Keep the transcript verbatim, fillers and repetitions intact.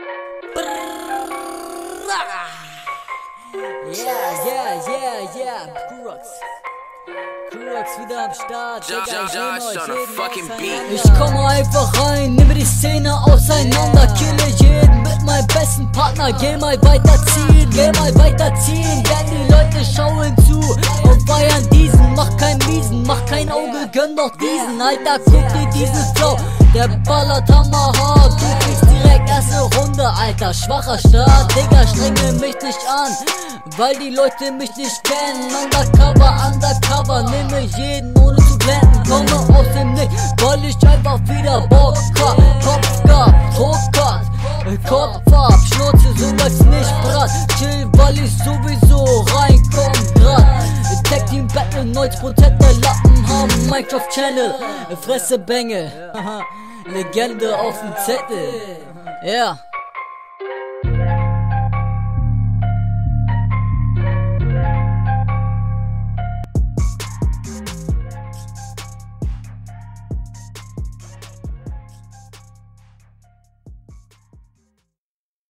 Yeah, yeah, yeah, yeah, Kurox. Kurox wieder am Start, Digga, ich nehm euch jeden auseinander. Ich komme einfach rein, nehme die Szene auseinander, kille jeden mit meinem besten Partner, geh mal weiterziehen, geh mal weiterziehen, denn die Leute schauen zu und feiern diesen, mach kein Miesen, mach kein Auge, gönn doch diesen, Alter, guck dir diesen Flow, der ballert hammerhart, du kriegst direkt erste Runde, Alter, schwacher Start, Digga, strenge mich nicht an, weil die Leute mich nicht kennen, undercover, undercover, nehme jeden ohne zu blenden, komme aus dem Nick, weil ich einfach wieder Bock hab, Kopf gab, Druck hat, Kopf ab, Schnurze, sowas nicht brat, chill, weil ich sowieso reinkomm grad, Tag Team Battle, neunzig Prozent der Lappen haben Minecraft Channel, Fresse Bänge, Legende auf dem Zettel, ja. Yeah.